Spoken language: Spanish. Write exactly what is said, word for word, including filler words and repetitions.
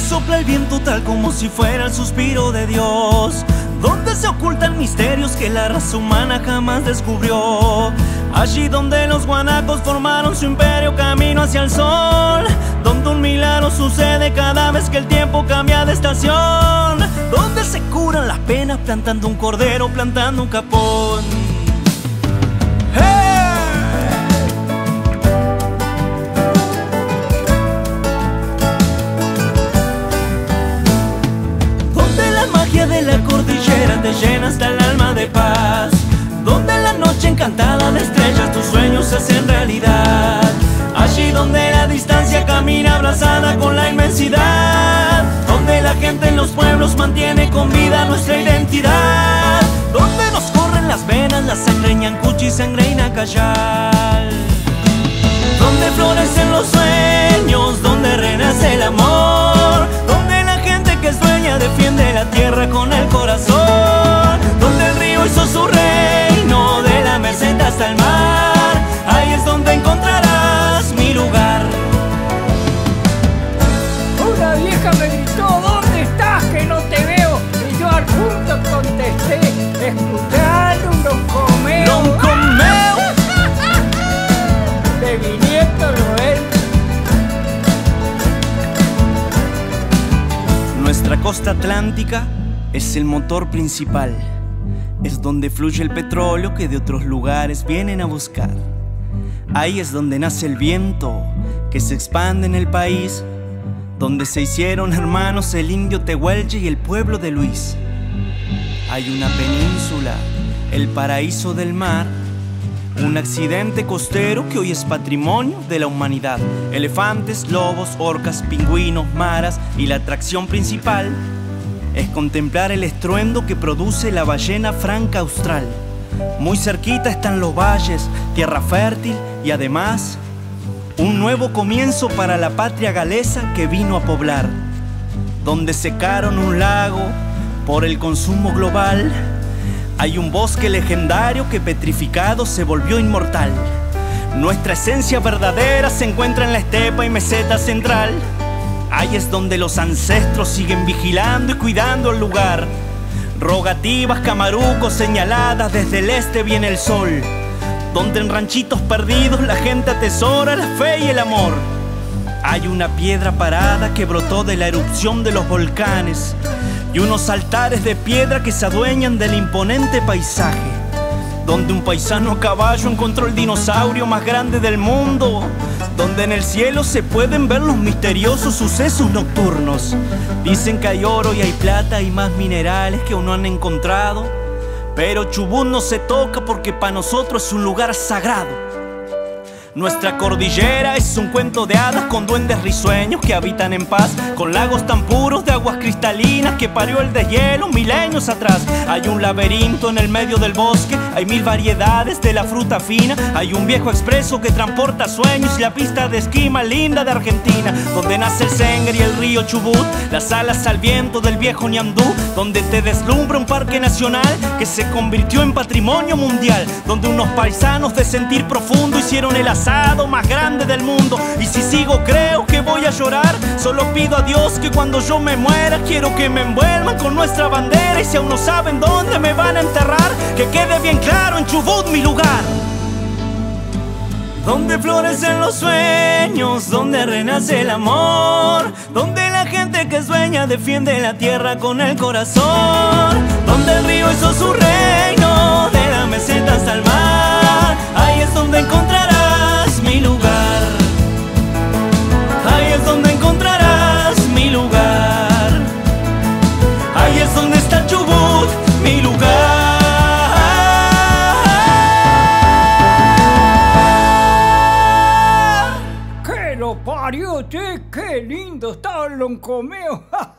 sopla el viento tal como si fuera el suspiro de Dios, donde se ocultan misterios que la raza humana jamás descubrió. Allí donde los guanacos formaron su imperio camino hacia el sol, donde un milagro sucede cada vez que el tiempo cambia de estación, donde se curan las penas plantando un cordero, plantando un capón. De la cordillera te llena hasta el alma de paz, donde la noche encantada de estrellas tus sueños se hacen realidad. Allí donde la distancia camina abrazada con la inmensidad, donde la gente en los pueblos mantiene con vida nuestra identidad, donde nos corren las venas, la sangre en Ñancuchi y sangre en Acayal, donde florecen los sueños, donde renace el amor, donde la gente que sueña defiende la tierra con el corazón, donde el río hizo su reino de la meseta hasta el mar. Ahí es donde encontrarás mi lugar. Una vieja me gritó: ¿dónde estás? Que no te veo. Y yo al punto contesté: escuchando un loncomeo. ¡Loncomeo! De mi nieto Noel. Nuestra costa atlántica es el motor principal, es donde fluye el petróleo que de otros lugares vienen a buscar. Ahí es donde nace el viento que se expande en el país, donde se hicieron hermanos el indio Tehuelche y el pueblo de Luis. Hay una península, el paraíso del mar, un accidente costero que hoy es patrimonio de la humanidad. Elefantes, lobos, orcas, pingüinos, maras, y la atracción principal es contemplar el estruendo que produce la ballena franca austral. Muy cerquita están los valles, tierra fértil y además un nuevo comienzo para la patria galesa que vino a poblar, donde secaron un lago por el consumo global. Hay un bosque legendario que petrificado se volvió inmortal. Nuestra esencia verdadera se encuentra en la estepa y meseta central. Ahí es donde los ancestros siguen vigilando y cuidando el lugar. Rogativas, camarucos señaladas, desde el este viene el sol, donde en ranchitos perdidos la gente atesora la fe y el amor. Hay una piedra parada que brotó de la erupción de los volcanes y unos altares de piedra que se adueñan del imponente paisaje, donde un paisano a caballo encontró el dinosaurio más grande del mundo, donde en el cielo se pueden ver los misteriosos sucesos nocturnos. Dicen que hay oro y hay plata y más minerales que aún no han encontrado, pero Chubut no se toca porque para nosotros es un lugar sagrado. Nuestra cordillera es un cuento de hadas con duendes risueños que habitan en paz, con lagos tan puros de aguas cristalinas que parió el deshielo milenios atrás. Hay un laberinto en el medio del bosque, hay mil variedades de la fruta fina, hay un viejo expreso que transporta sueños y la pista de esquí más linda de Argentina, donde nace el Sengre y el río Chubut, las alas al viento del viejo Ñandú, donde te deslumbra un parque nacional que se convirtió en patrimonio mundial, donde unos paisanos de sentir profundo hicieron el asado más grande del mundo. Y si sigo creo que voy a llorar, solo pido a Dios que cuando yo me muera quiero que me envuelvan con nuestra bandera, y si aún no saben dónde me van a enterrar, que quede bien claro: en Chubut mi lugar. Donde florecen los sueños, donde renace el amor, donde la gente que sueña defiende la tierra con el corazón, donde el río hizo su reino de la meseta hasta el mar. Ahí es donde encontrarás mi lugar. Ahí es donde encontrarás mi lugar. Ahí es donde está Chubut, mi lugar. ¡Que lo parió, che! ¡Qué lindo está el loncomeo!